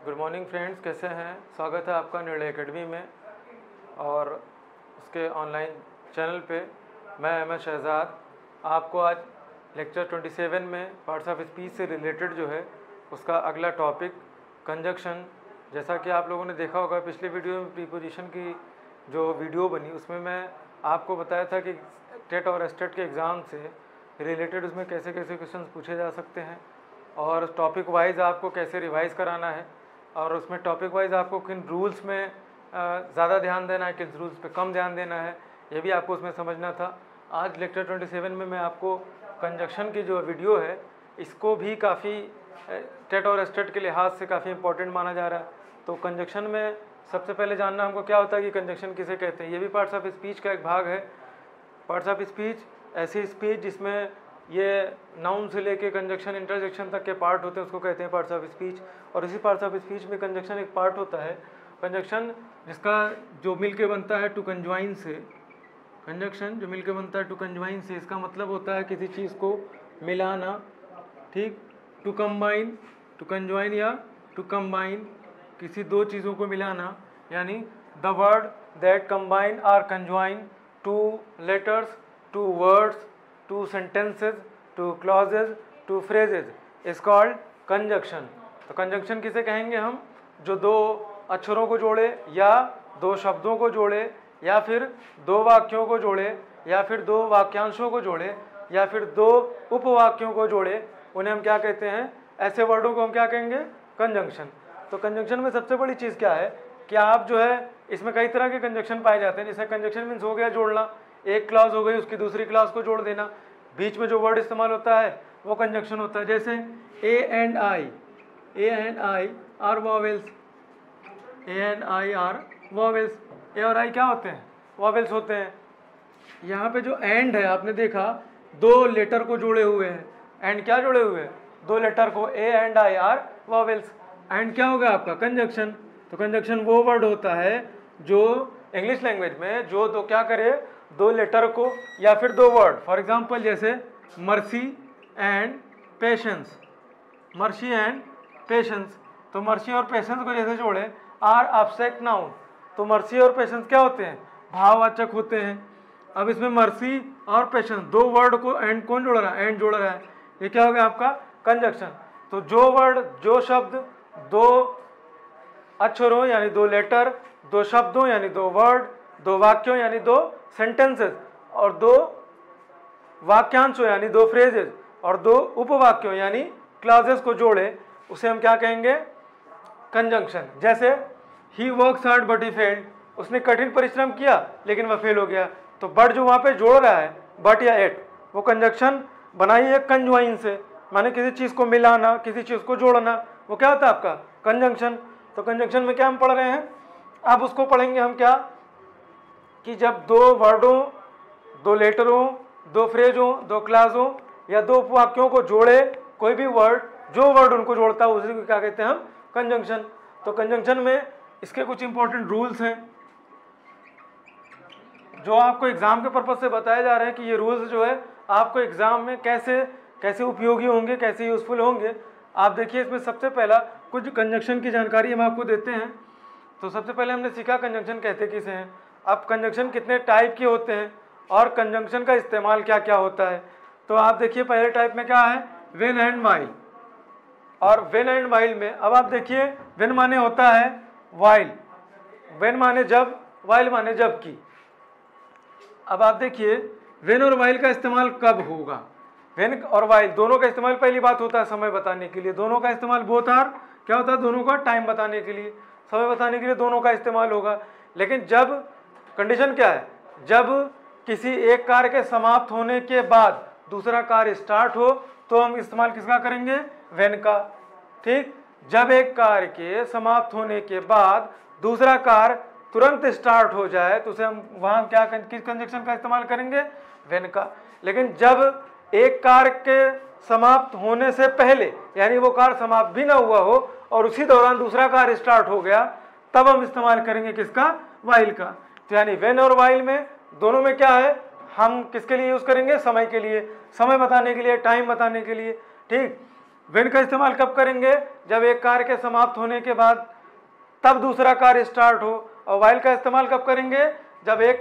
Good morning friends, कैसे हैं। स्वागत है आपका निर्णय एकेडमी में और उसके ऑनलाइन चैनल पे। मैं अहमद शहजाद आपको आज लेक्चर 27 में पार्ट्स ऑफ स्पीच से रिलेटेड जो है उसका अगला टॉपिक कंजक्शन। जैसा कि आप लोगों ने देखा होगा पिछले वीडियो में प्रीपोजिशन की जो वीडियो बनी उसमें मैं आपको बताया था कि टेट और एस्टेट के एग्ज़ाम से रिलेटेड उसमें कैसे कैसे क्वेश्चंस पूछे जा सकते हैं और टॉपिक वाइज आपको कैसे रिवाइज़ कराना है और उसमें टॉपिक वाइज आपको किन रूल्स में ज़्यादा ध्यान देना है, किन रूल्स पे कम ध्यान देना है, ये भी आपको उसमें समझना था। आज लेक्चर 27 में मैं आपको कंजक्शन की जो वीडियो है इसको भी काफ़ी टेट और एस्टेट के लिहाज से काफ़ी इंपॉर्टेंट माना जा रहा है। तो कंजक्शन में सबसे पहले जानना हमको क्या होता है कि कंजक्शन किसे कहते हैं। ये भी पार्ट्स ऑफ स्पीच का एक भाग है। पार्ट्स ऑफ स्पीच ऐसी स्पीच जिसमें ये नाउन से लेके कंजक्शन इंटरजेक्शन तक के पार्ट होते हैं उसको कहते हैं पार्ट्स ऑफ स्पीच। और इसी पार्ट्स ऑफ स्पीच में कंजक्शन एक पार्ट होता है। कंजक्शन जिसका जो मिल के बनता है टू कंज्वाइन से, कंजक्शन जो मिल के बनता है टू कंज्वाइन से, इसका मतलब होता है किसी चीज़ को मिलाना। ठीक, टू कंबाइन, टू कंज्वाइन या टू कंबाइन, किसी दो चीज़ों को मिलाना, यानी the word that combine or conjoin two letters, two words, two sentences, two clauses, two phrases is called conjunction. तो कंजक्शन किसे कहेंगे हम? जो दो अक्षरों को जोड़े या दो शब्दों को जोड़े या फिर दो वाक्यों को जोड़े या फिर दो वाक्यांशों को जोड़े या फिर दो उपवाक्यों को जोड़े, उन्हें हम क्या कहते हैं? ऐसे वर्डों को हम क्या कहेंगे? कंजंक्शन। तो कंजंक्शन में सबसे बड़ी चीज़ क्या है कि आप जो है इसमें कई तरह के कंजंक्शन पाए जाते हैं। जैसे कंजंक्शन मीन्स हो गया जोड़ना, एक क्लॉज हो गई उसकी दूसरी क्लॉज को जोड़ देना, बीच में जो वर्ड इस्तेमाल होता है वो कंजंक्शन होता है। जैसे A and I are vowels, A and I are vowels. A और आई क्या होते हैं? वॉवेल्स होते हैं। यहाँ पे जो एंड है आपने देखा दो लेटर को जोड़े हुए हैं। एंड क्या जोड़े हुए हैं? दो लेटर को, A and I are vowels. And क्या होगा आपका? कंजंक्शन। तो कंजंक्शन वो वर्ड होता है जो इंग्लिश लैंग्वेज में जो दो क्या करे, दो लेटर को या फिर दो वर्ड, फॉर एग्जांपल जैसे mercy and patience, mercy and patience. तो मर्सी और पेशेंस को जैसे जोड़े आर एब्स्ट्रैक्ट नाउन। तो मर्सी और पेशेंस क्या होते हैं? भाववाचक होते हैं। अब इसमें मर्सी और पेशेंस दो वर्ड को एंड कौन जोड़ रहा है? एंड जोड़ रहा है। ये क्या हो गया आपका? कंजंक्शन। तो जो वर्ड, जो शब्द दो अक्षरों यानी दो लेटर, दो शब्दों यानी दो वर्ड, दो वाक्यों यानी दो सेंटेंसेस और दो वाक्यांशों यानी दो फ्रेजेस और दो उपवाक्यों यानी क्लॉजेस को जोड़े, उसे हम क्या कहेंगे? कंजंक्शन। जैसे he works hard but he failed, उसने कठिन परिश्रम किया लेकिन वह फेल हो गया। तो बट जो वहाँ पे जोड़ रहा है, बट या एट, वो कंजंक्शन बनाई है कंज्वाइन से, माने किसी चीज़ को मिलाना, किसी चीज़ को जोड़ना, वो क्या होता है आपका? कंजंक्शन। तो कंजंक्शन में क्या हम पढ़ रहे हैं? अब उसको पढ़ेंगे हम क्या कि जब दो वर्डों, दो लेटरों, दो फ्रेजों, दो क्लासों या दो उपवाक्यों को जोड़े कोई भी वर्ड, जो वर्ड उनको जोड़ता है उसी को क्या कहते हैं हम? कंजंक्शन। तो कंजंक्शन में इसके कुछ इंपॉर्टेंट रूल्स हैं जो आपको एग्जाम के पर्पज से बताए जा रहे हैं कि ये रूल्स जो है आपको एग्जाम में कैसे कैसे उपयोगी होंगे, कैसे यूजफुल होंगे। आप देखिए इसमें सबसे पहला कुछ कंजंक्शन की जानकारी हम आपको देते हैं। तो सबसे पहले हमने सीखा कंजंक्शन कहते किसे हैं। अब कंजंक्शन कितने टाइप के होते हैं और कंजंक्शन का इस्तेमाल क्या क्या होता है। तो आप देखिए पहले टाइप में क्या है? When and while. और व्हेन एंड व्हाइल में अब आप देखिए व्हेन माने होता है व्हाइल, व्हेन माने जब, व्हाइल माने जब की। अब आप देखिए व्हेन और व्हाइल का इस्तेमाल कब होगा? व्हेन और व्हाइल दोनों का इस्तेमाल पहली बात होता है समय बताने के लिए। दोनों का इस्तेमाल बोथ आर क्या होता है? दोनों का टाइम बताने के लिए, समय बताने के लिए दोनों का इस्तेमाल होगा। लेकिन जब कंडीशन क्या है? जब किसी एक कार्य के समाप्त होने के बाद दूसरा कार्य स्टार्ट हो तो हम इस्तेमाल किसका करेंगे? व्हेन का। ठीक, जब एक कार्य के समाप्त होने के बाद दूसरा कार्य तुरंत स्टार्ट हो जाए तो उसे हम वहाँ क्या किस कंजंक्शन का इस्तेमाल करेंगे? व्हेन का। लेकिन जब एक कार्य के समाप्त होने से पहले यानी वो कार्य समाप्त भी ना हुआ हो और उसी दौरान दूसरा कार्य स्टार्ट हो गया तब हम इस्तेमाल करेंगे किसका? व्हाइल का। तो यानी व्हेन और व्हाइल में दोनों में क्या है? हम किसके लिए यूज करेंगे? समय के लिए, समय बताने के लिए, टाइम बताने के लिए। ठीक, व्हेन का इस्तेमाल कब करेंगे? जब एक कार्य के समाप्त होने के बाद तब दूसरा कार्य स्टार्ट हो। और व्हाइल का इस्तेमाल कब करेंगे? जब एक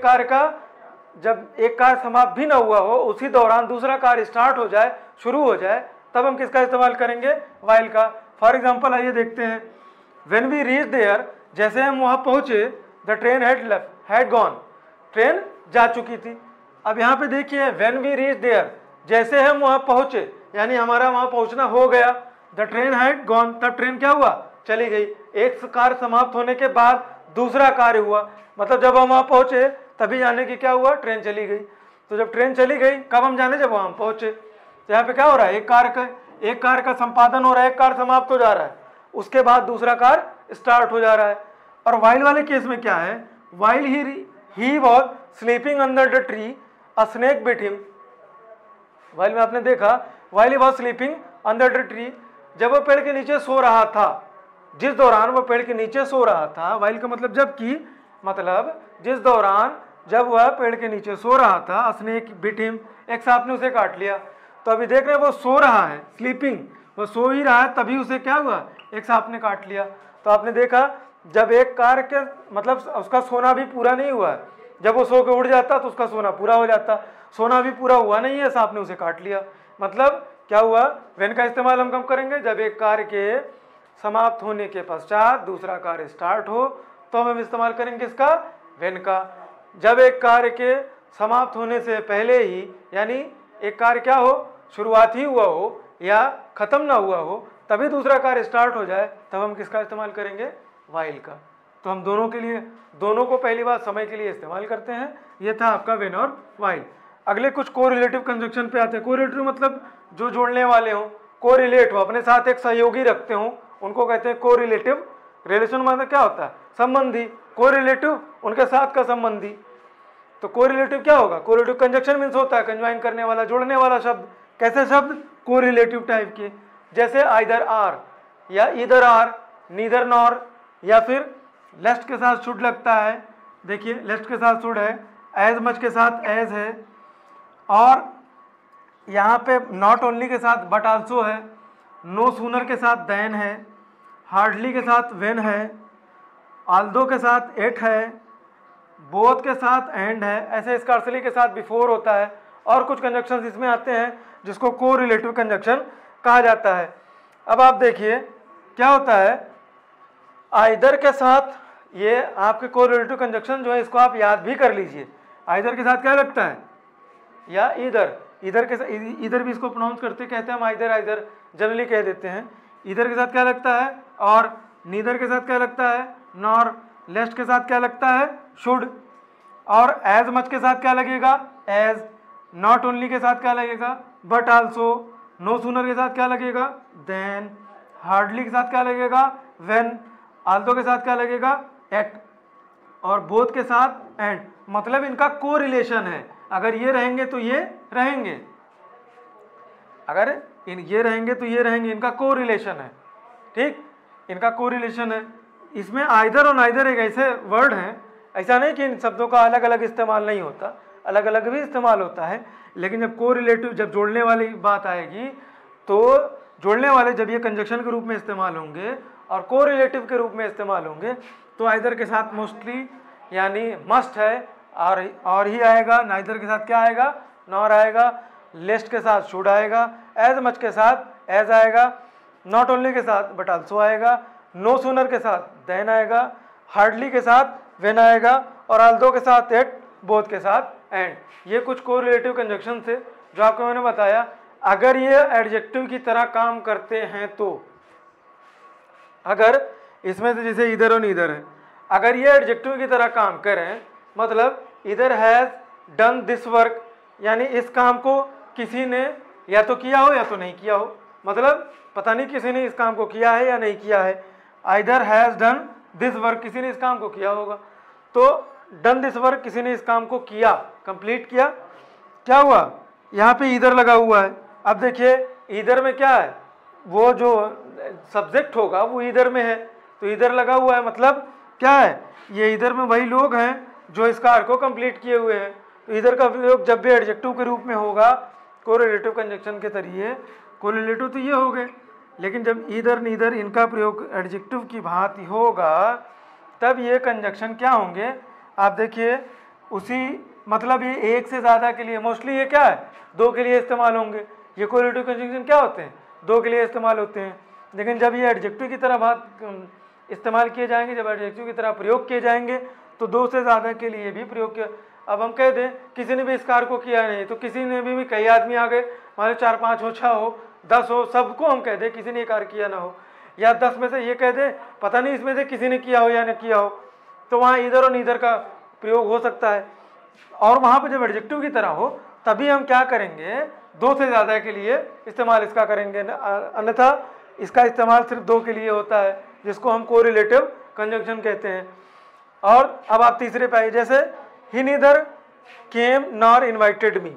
कार्य समाप्त भी ना हुआ हो, उसी दौरान दूसरा कार्य स्टार्ट हो जाए, शुरू हो जाए, तब हम किसका इस्तेमाल करेंगे? व्हाइल का। फॉर एग्जाम्पल आइए देखते हैं, व्हेन वी रीच देयर, जैसे हम वहाँ पहुँचे, the train had gone, train जा चुकी थी। अब यहाँ पे देखिए व्हेन वी रीच देयर, जैसे हम वहाँ पहुँचे यानी हमारा वहाँ पहुँचना हो गया। द ट्रेन हैड गॉन, तब ट्रेन क्या हुआ? चली गई। एक कार्य समाप्त होने के बाद दूसरा कार्य हुआ, मतलब जब हम वहाँ पहुँचे तभी जाने की क्या हुआ? ट्रेन चली गई। तो जब ट्रेन चली गई कब हम जाने? जब वहाँ हम पहुँचे। तो यहाँ पे क्या हो रहा है? एक कार्य का संपादन हो रहा है, एक कार्य समाप्त हो जा रहा है, उसके बाद दूसरा कार्य स्टार्ट हो जा रहा है। और व्हाइल वाले केस में क्या है? While he was sleeping under the tree, a snake bit him. While में आपने देखा, while he was sleeping under the tree, जब वो पेड़ के नीचे सो रहा था, जिस दौरान वो पेड़ के नीचे सो रहा था, व्हाइल का मतलब जबकि, मतलब जिस दौरान जब वह पेड़ के नीचे सो रहा था, स्नेक बिट हिम, एक सांप ने उसे काट लिया। तो अभी देख रहे हैं वो सो रहा है, स्लीपिंग, वो सो ही रहा है, तभी उसे क्या हुआ? एक सांप ने काट लिया। तो आपने देखा जब एक कार्य के मतलब उसका सोना भी पूरा नहीं हुआ है, जब वो सो के उड़ जाता तो उसका सोना पूरा हो जाता, सोना भी पूरा हुआ नहीं है, सांप ने उसे काट लिया। मतलब क्या हुआ? व्हेन का इस्तेमाल हम कब करेंगे? जब एक कार्य के समाप्त होने के पश्चात दूसरा कार्य स्टार्ट हो, तो हम इस्तेमाल करेंगे इसका? व्हेन का। जब एक कार्य के समाप्त होने से पहले ही, यानी एक कार्य क्या हो? शुरुआत ही हुआ हो या खत्म ना हुआ हो, तभी दूसरा कार्य स्टार्ट हो जाए, तब हम किसका इस्तेमाल करेंगे? व्हाइल का। तो हम दोनों को पहली बार समय के लिए इस्तेमाल करते हैं। ये था आपका व्हेन और व्हाइल। अगले कुछ कोरिलेटिव कंजक्शन पे आते हैं। कोरिलेटिव मतलब जो जोड़ने वाले हों, कोरिलेट हो, अपने साथ एक सहयोगी रखते हों, उनको कहते हैं कोरिलेटिव। रिलेशन मतलब क्या होता है? संबंधी। कोरिलेटिव उनके साथ का संबंधी। तो कोरिलेटिव क्या होगा? कोरिलेटिव कंजक्शन मीन्स होता है कंज्वाइन करने वाला, जोड़ने वाला शब्द। कैसे शब्द? कोरिलेटिव टाइप के, जैसे आइदर आर या ईदर आर, नीदर नॉर, या फिर लेस्ट के साथ शुड लगता है। देखिए लेस्ट के साथ शुड है, एज मच के साथ एज है, और यहाँ पे नॉट ओनली के साथ बट आल्सो है, नो सूनर के साथ देन है, हार्डली के साथ वेन है, आल्दो के साथ एट है, बोथ के साथ एंड है, ऐसे स्कार्सली के साथ बिफोर होता है। और कुछ कंजक्शन इसमें आते हैं जिसको कोरिलेटिव कंजक्शन कहा जाता है। अब आप देखिए क्या होता है, आइदर के साथ, ये आपके कोरिलेटिव कंजक्शन जो है इसको आप याद भी कर लीजिए। आइदर के साथ क्या लगता है? या ईदर। ईदर के साथ, ईदर भी इसको प्रोनाउंस करते कहते हैं हम आइदर जनरली कह देते हैं। ईदर के साथ क्या लगता है? और नीदर के साथ क्या लगता है? नॉर। लेस्ट के साथ क्या लगता है? शुड। और एज मच के साथ क्या लगेगा? एज। नॉट ओनली के साथ क्या लगेगा? But also. नो सूनर के साथ क्या लगेगा? देन। हार्डली के साथ क्या लगेगा? व्हेन। आल्दो के साथ क्या लगेगा? एट। और बोथ के साथ एंड। मतलब इनका कोरिलेशन है, अगर ये रहेंगे तो ये रहेंगे, अगर ये रहेंगे तो ये रहेंगे, इनका कोरिलेशन है। ठीक, इनका कोरिलेशन है। इसमें आइदर और नाइदर एक ऐसे वर्ड हैं, ऐसा नहीं कि इन शब्दों का अलग अलग इस्तेमाल नहीं होता, अलग अलग भी इस्तेमाल होता है, लेकिन जब कोरिलेटिव, जब जोड़ने वाली बात आएगी, तो जोड़ने वाले जब ये कंजक्शन के रूप में इस्तेमाल होंगे और कोरिलेटिव के रूप में इस्तेमाल होंगे, तो आइदर के साथ मोस्टली यानी मस्ट है और ही आएगा, नाइदर के साथ क्या आएगा? नॉर आएगा, लेस्ट के साथ शुड आएगा, एज मच के साथ एज आएगा, नॉट ओनली के साथ बट आल्सो आएगा, नो सूनर के साथ देन आएगा, हार्डली के साथ वेन आएगा, और आल्दो के साथ एट, बोथ के साथ एंड। ये कुछ कोरिलेटिव कंजक्शन थे जो आपको मैंने बताया। अगर ये एडजेक्टिव की तरह काम करते हैं तो, अगर इसमें से जैसे इधर और नीदर है, अगर ये एडजेक्टिव की तरह काम करें, मतलब इधर हैज डन दिस वर्क, यानी इस काम को किसी ने या तो किया हो या तो नहीं किया हो, मतलब पता नहीं किसी ने इस काम को किया है या नहीं किया है। Either has done this work, किसी ने इस काम को किया होगा, तो डन दिस वर्क, किसी ने इस काम को किया, कंप्लीट किया। क्या हुआ? यहाँ पे इधर लगा हुआ है। अब देखिए इधर में क्या है, वो जो सब्जेक्ट होगा वो इधर में है, तो इधर लगा हुआ है, मतलब क्या है? ये इधर में वही लोग हैं जो इस कार्य को कंप्लीट किए हुए हैं। तो इधर का प्रयोग जब भी एडजेक्टिव के रूप में होगा कोरिलेटिव कंजक्शन के जरिए, कोरिलेटिव तो ये हो गए, लेकिन जब ईदर नीदर इनका प्रयोग एडजेक्टिव की भांति होगा तब ये कंजक्शन क्या होंगे, आप देखिए उसी मतलब ये एक से ज़्यादा के लिए, मोस्टली ये क्या है, दो के लिए इस्तेमाल होंगे। ये कोरिलेटिव कंजंक्शन क्या होते हैं, दो के लिए इस्तेमाल होते हैं। लेकिन जब ये एडजेक्टिव की तरह बात इस्तेमाल किए जाएंगे, जब एडजेक्टिव की तरह प्रयोग किए जाएंगे तो दो से ज़्यादा के लिए भी प्रयोग किया। अब हम कह दें किसी ने भी इस कार्य को किया नहीं, तो किसी ने भी कई आदमी आ गए, मान लो 4 5 हो 6 हो 10 हो, सबको हम कह दें किसी ने कार्य किया ना हो, या 10 में से ये कह दें पता नहीं इसमें से किसी ने किया हो या न किया हो, तो वहाँ ईदर और नीदर का प्रयोग हो सकता है। और वहाँ पर जब एडजेक्टिव की तरह हो तभी हम क्या करेंगे, दो से ज़्यादा के लिए इस्तेमाल इसका करेंगे, अन्यथा इसका इस्तेमाल सिर्फ दो के लिए होता है, जिसको हम कोरिलेटिव कंजंक्शन कहते हैं। और अब आप तीसरे पे आइए, जैसे he neither came nor invited me.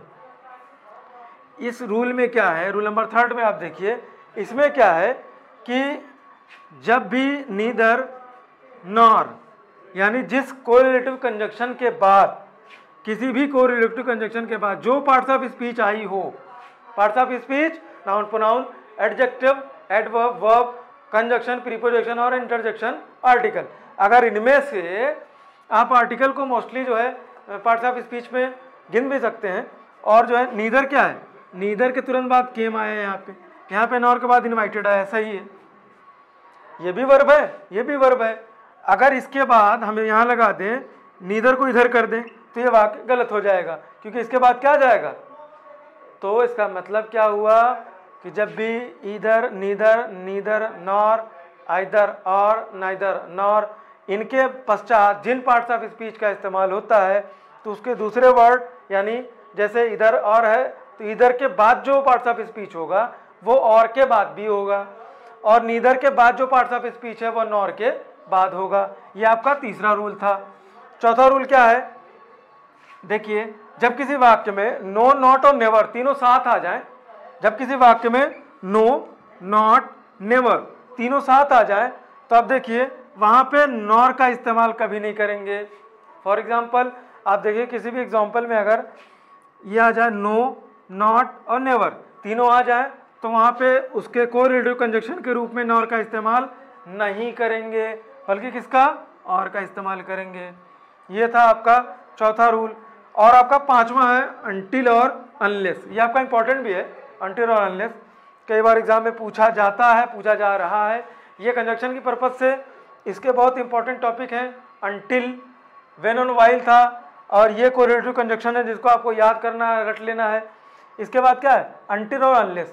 इस रूल में क्या है, रूल नंबर 3 में आप देखिए, इसमें क्या है कि जब भी नीदर नॉर यानी जिस कोरिलेटिव कंजंक्शन के बाद, किसी भी कोरिलेटिव कंजंक्शन के बाद जो पार्ट्स ऑफ स्पीच आई हो, parts of speech noun pronoun adjective adverb verb conjunction preposition और इंटरजेक्शन आर्टिकल, अगर इनमें से आप आर्टिकल को मोस्टली जो है पार्ट्स ऑफ स्पीच में गिन भी सकते हैं। और जो है नीदर क्या है, नीदर के तुरंत बाद केम आया है, यहाँ पे नॉर के बाद इनवाइटेड आया, सही है, ये भी वर्ब है, ये भी वर्ब है। अगर इसके बाद हम यहाँ लगा दें, नीदर को इधर कर दें, तो ये वाक्य गलत हो जाएगा, क्योंकि इसके बाद क्या जाएगा। तो इसका मतलब क्या हुआ कि जब भी either neither neither nor either और नाइदर नॉर इनके पश्चात जिन पार्ट्स ऑफ स्पीच का इस्तेमाल होता है, तो उसके दूसरे वर्ड, यानी जैसे इधर और है तो इधर के बाद जो पार्ट्स ऑफ स्पीच होगा वो और के बाद भी होगा, और नीदर के बाद जो पार्ट्स ऑफ स्पीच है वो नॉर के बाद होगा। ये आपका तीसरा रूल था। चौथा रूल क्या है, देखिए जब किसी वाक्य में नो नॉट और नेवर तीनों साथ आ जाएं, जब किसी वाक्य में नो नॉट नेवर तीनों साथ आ जाएं, तो अब देखिए वहाँ पे नॉर का इस्तेमाल कभी नहीं करेंगे। फॉर एग्जांपल आप देखिए किसी भी एग्जांपल में अगर ये आ जाए नो नॉट और नेवर तीनों आ जाए, तो वहाँ पे उसके कोरिलेटिव कंजंक्शन के रूप में नॉर का इस्तेमाल नहीं करेंगे, बल्कि किसका, और का इस्तेमाल करेंगे। ये था आपका चौथा रूल। और आपका पांचवा है अनटिल और अनलेस। ये आपका इंपॉर्टेंट भी है, अनटिल और अनलेस कई बार एग्जाम में पूछा जाता है, पूछा जा रहा है। ये कंजंक्शन की पर्पज से इसके बहुत इंपॉर्टेंट टॉपिक हैं। अनटिल, व्हेन और व्हाइल था, और ये कोरिलेटिव कंजंक्शन है जिसको आपको याद करना है, रट लेना है। इसके बाद क्या है, अनटिल और अनलेस।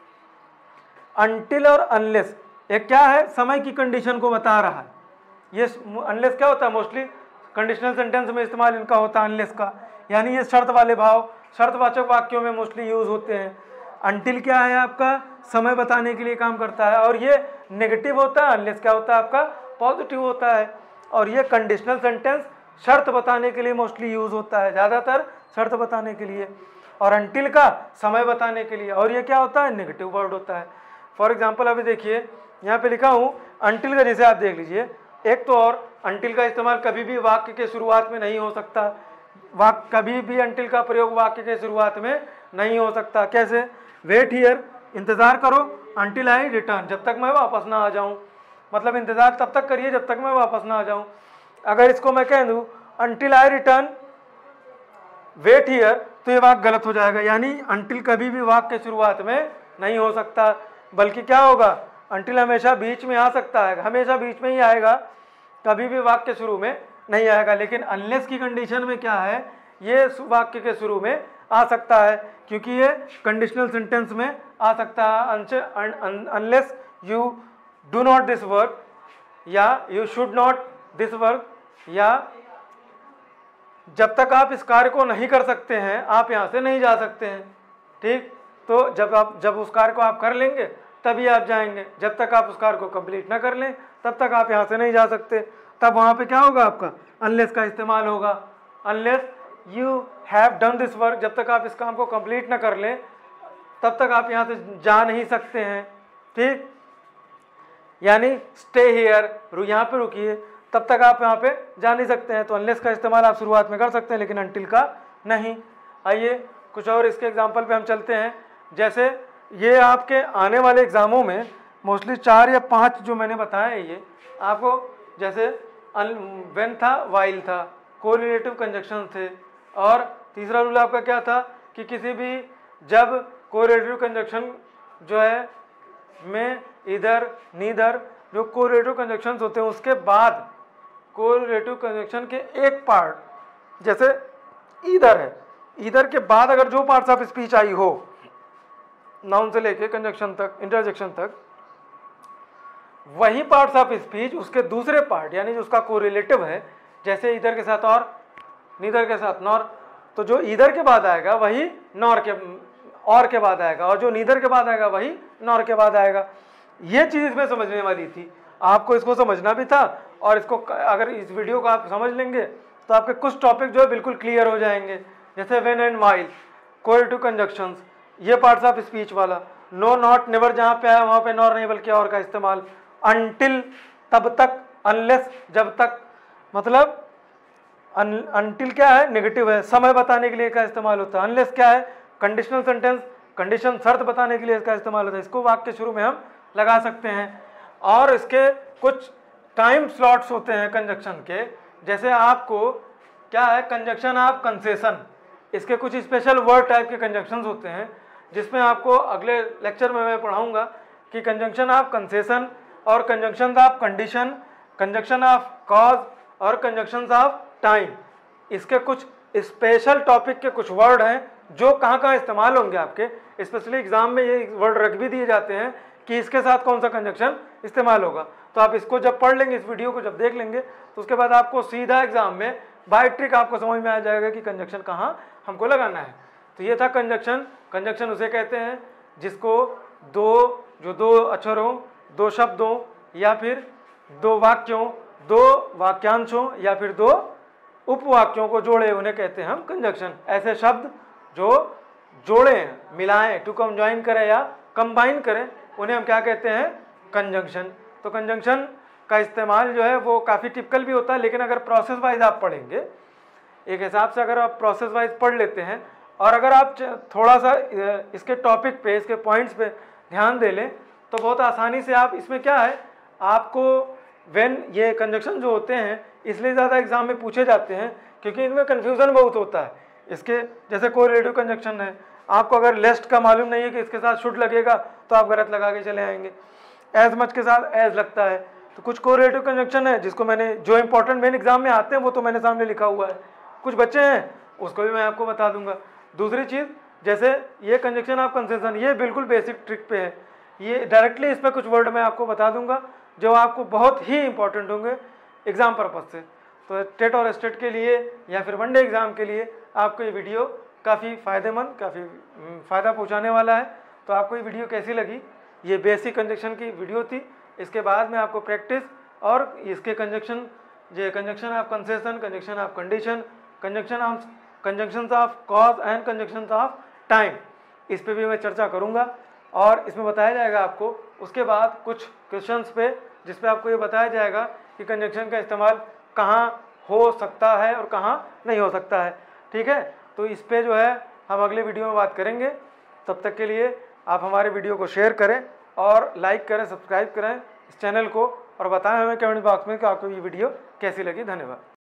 अनटिल और अनलेस एक क्या है, समय की कंडीशन को बता रहा है। ये अनलेस क्या होता है, मोस्टली कंडीशनल सेंटेंस में इस्तेमाल इनका होता है अनलेस का, यानी ये शर्त वाले भाव शर्तवाचक वाक्यों में मोस्टली यूज होते हैं। अनटिल क्या है, आपका समय बताने के लिए काम करता है, और ये नेगेटिव होता है। अनलेस क्या होता है, आपका पॉजिटिव होता है। और ये कंडीशनल सेंटेंस शर्त बताने के लिए मोस्टली यूज होता है, ज़्यादातर शर्त बताने के लिए, और अनटिल का समय बताने के लिए। और ये क्या होता है, नेगेटिव वर्ड होता है। फॉर एग्जाम्पल अभी देखिए यहाँ पे लिखा हूँ अनटिल का, जैसे आप देख लीजिए, एक तो और अनटिल का इस्तेमाल कभी भी वाक्य के शुरुआत में नहीं हो सकता। कभी भी अनटिल का प्रयोग वाक्य के शुरुआत में नहीं हो सकता। कैसे, वेट हियर, इंतज़ार करो, अनटिल आई रिटर्न, जब तक मैं वापस ना आ जाऊँ। मतलब इंतज़ार तब तक करिए जब तक मैं वापस ना आ जाऊँ। अगर इसको मैं कह दूँ until I return wait here, तो ये वाक्य गलत हो जाएगा। यानी अनटिल कभी भी वाक्य के शुरुआत में नहीं हो सकता, बल्कि क्या होगा, अनटिल हमेशा बीच में आ सकता है, हमेशा बीच में ही आएगा, कभी भी वाक्य शुरू में नहीं आएगा। लेकिन अनलेस की कंडीशन में क्या है, ये वाक्य के शुरू में आ सकता है, क्योंकि ये कंडीशनल सेंटेंस में आ सकता है। Unless you do not this work, या you should not this work, या जब तक आप इस कार्य को नहीं कर सकते हैं आप यहाँ से नहीं जा सकते हैं। ठीक, तो जब उस कार्य को आप कर लेंगे तभी आप जाएंगे, जब तक आप उस कार्य को कंप्लीट ना कर लें तब तक आप यहाँ से नहीं जा सकते। तब वहाँ पे क्या होगा, आपका अनलेस का इस्तेमाल होगा। Unless you have done this work, जब तक आप इस काम को कंप्लीट ना कर लें तब तक आप यहाँ से जा नहीं सकते हैं। ठीक, यानी स्टे हियर, यहाँ पे रुकिए, तब तक आप यहाँ पे जा नहीं सकते हैं। तो अनलेस का इस्तेमाल आप शुरुआत में कर सकते हैं, लेकिन अनटिल का नहीं। आइए कुछ और इसके एग्जाम्पल पे हम चलते हैं। जैसे ये आपके आने वाले एग्जामों में मोस्टली 4 या 5 जो मैंने बताया है ये आपको, जैसे व्हेन था, वाइल था, कोरिलेटिव कंजक्शन थे, और तीसरा रूल आपका क्या था कि किसी भी जब कोरिलेटिव कंजक्शन जो है में इधर नीदर जो कोरिलेटिव कंजक्शंस होते हैं उसके बाद कोरिलेटिव कंजक्शन के एक पार्ट जैसे ईदर है, ईदर के बाद अगर जो पार्ट्स ऑफ स्पीच आई हो नाउन से लेके कंजक्शन तक, इंटरजेक्शन तक, वही पार्ट्स ऑफ स्पीच उसके दूसरे पार्ट यानी जो उसका कोरिलेटिव है, जैसे ईदर के साथ और, नीदर के साथ नॉर, तो जो ईदर के बाद आएगा वही नॉर के और के बाद आएगा, और जो नीदर के बाद आएगा वही नॉर के बाद आएगा। ये चीज़ इसमें समझने वाली थी, आपको इसको समझना भी था, और इसको अगर इस वीडियो को आप समझ लेंगे तो आपके कुछ टॉपिक जो है बिल्कुल क्लियर हो जाएंगे। जैसे when and while, correlative conjunctions, ये पार्ट्स ऑफ स्पीच वाला, नो नॉट नेवर जहाँ पे आया वहाँ पे नॉर नहीं बल्कि और का इस्तेमाल, अनटिल तब तक, अनलेस जब तक, मतलब अनटिल क्या है, नेगेटिव है, समय बताने के लिए का इस्तेमाल होता है, अनलेस क्या है, कंडीशनल सेंटेंस, कंडीशन शर्त बताने के लिए इसका इस्तेमाल होता है, इसको वाक्य के शुरू में हम लगा सकते हैं। और इसके कुछ टाइम स्लॉट्स होते हैं कंजक्शन के, जैसे आपको क्या है, कंजक्शन ऑफ कंसेशन, इसके कुछ स्पेशल वर्ड टाइप के कंजक्शंस होते हैं जिसमें आपको अगले लेक्चर में मैं पढ़ाऊंगा कि कंजक्शन ऑफ कंसेशन और conjunction of condition, conjunction of cause और कंजक्शन ऑफ टाइम, इसके कुछ स्पेशल टॉपिक के कुछ वर्ड हैं जो कहाँ कहाँ इस्तेमाल होंगे आपके, स्पेशली एग्जाम में ये वर्ड रख भी दिए जाते हैं कि इसके साथ कौन सा कंजक्शन इस्तेमाल होगा। तो आप इसको जब पढ़ लेंगे, इस वीडियो को जब देख लेंगे, तो उसके बाद आपको सीधा एग्जाम में बाय ट्रिक आपको समझ में आ जाएगा कि कंजक्शन कहाँ हमको लगाना है। तो ये था कंजक्शन। कंजक्शन उसे कहते हैं जिसको दो अक्षरों, दो शब्दों या फिर दो वाक्यों, दो वाक्यांशों या फिर दो उपवाक्यों को जोड़े, उन्हें कहते हैं हम कंजक्शन। ऐसे शब्द जो जोड़ें, मिलाएं, टू कंजाइन करें या कंबाइन करें, उन्हें हम क्या कहते हैं, कंजंक्शन। तो कंजंक्शन का इस्तेमाल जो है वो काफ़ी टिपिकल भी होता है, लेकिन अगर प्रोसेस वाइज आप पढ़ेंगे, एक हिसाब से अगर आप प्रोसेस वाइज पढ़ लेते हैं और अगर आप थोड़ा सा इसके टॉपिक पे, इसके पॉइंट्स पे ध्यान दे लें, तो बहुत आसानी से आप, इसमें क्या है, आपको व्हेन ये कंजक्शन जो होते हैं इसलिए ज़्यादा एग्जाम में पूछे जाते हैं क्योंकि इनमें कन्फ्यूज़न बहुत होता है। इसके जैसे कोरिलेटिव कंजक्शन है, आपको अगर लेस्ट का मालूम नहीं है कि इसके साथ शुड लगेगा तो आप गलत लगा के चले आएंगे। एज मच के साथ एज लगता है, तो कुछ कोरिलेटिव कंजक्शन है जिसको मैंने, जो इंपॉर्टेंट मेन एग्जाम में आते हैं वो तो मैंने सामने लिखा हुआ है, कुछ बच्चे हैं उसको भी मैं आपको बता दूंगा। दूसरी चीज़, जैसे ये कंजक्शन ऑफ कंसेशन, ये बिल्कुल बेसिक ट्रिक पे है, ये डायरेक्टली इस पर कुछ वर्ड मैं आपको बता दूंगा जो आपको बहुत ही इंपॉर्टेंट होंगे एग्जाम पर्पज से। तो टेट और स्टेट के लिए या फिर वनडे एग्जाम के लिए आपको ये वीडियो काफ़ी फ़ायदेमंद, काफ़ी फ़ायदा पहुंचाने वाला है। तो आपको ये वीडियो कैसी लगी? ये बेसिक कंजक्शन की वीडियो थी, इसके बाद में आपको प्रैक्टिस और इसके कंजक्शन, ये conjunction of concession, conjunction of condition, conjunction of cause and conjunction of time, इस पे भी मैं चर्चा करूँगा और इसमें बताया जाएगा आपको उसके बाद कुछ क्वेश्चंस पे, जिस पे आपको ये बताया जाएगा कि कंजक्शन का इस्तेमाल कहाँ हो सकता है और कहाँ नहीं हो सकता है। ठीक है, तो इस पे जो है हम अगले वीडियो में बात करेंगे। तब तक के लिए आप हमारे वीडियो को शेयर करें और लाइक करें, सब्सक्राइब करें इस चैनल को, और बताएं हमें कमेंट बॉक्स में कि आपको ये वीडियो कैसी लगी। धन्यवाद।